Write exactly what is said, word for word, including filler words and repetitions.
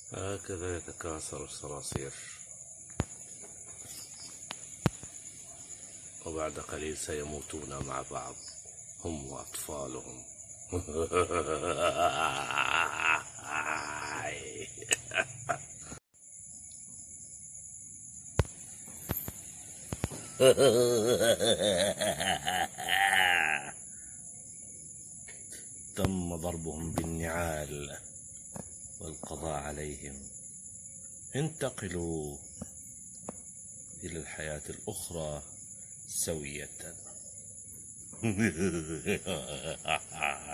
هكذا يتكاثر الصراصير، وبعد قليل سيموتون مع بعض هم وأطفالهم. تم ضربهم بالنعال والقضاء عليهم. انتقلوا إلى الحياة الأخرى سوية.